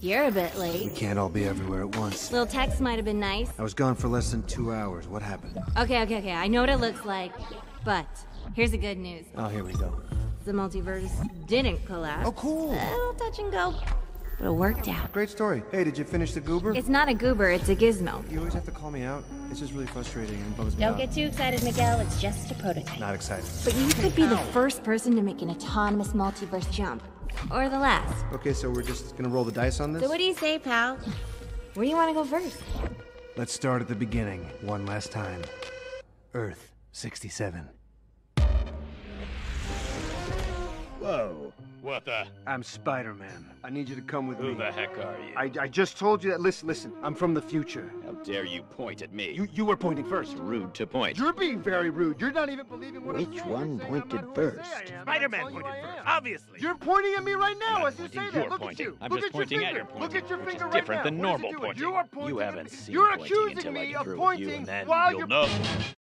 You're a bit We late. can't all be everywhere at once. Little text might have been nice. I was gone for less than 2 hours. What happened? Okay. I know what it looks like. But here's the good news. Oh, here we go. The multiverse didn't collapse. Oh, cool. A little touch and go. But it worked out. Great story. Hey, did you finish the goober? It's not a goober, it's a gizmo. You always have to call me out. It's just really frustrating and bums me Don't out. get too excited, Miguel. It's just a prototype. Not excited. But you could be the first person to make an autonomous multiverse jump. Or the last. Okay, so we're just gonna roll the dice on this? So what do you say, pal? Where do you want to go first? Let's start at the beginning, one last time. Earth 67. Whoa. What the? I'm Spider-Man. I need you to come with Who me. the heck are you? I just told you that. Listen. I'm from the future. How dare you point at me? You were pointing first. Rude to point. You're being very rude. You're not even believing what I'm Which saying. one You're saying pointed I'm not who I first? say I am. Spider-Man I'm not pointed who I first, am. obviously. You're pointing at me right now I'm as you not say pointing, that. you're Look pointing. at you. I'm Look just at your pointing at finger. your pointing, Look at your which is finger right different now. than What is it normal doing? pointing. You are You pointing haven't at me. seen You're pointing accusing until I me get of through with you, pointing and then while you'll you're know.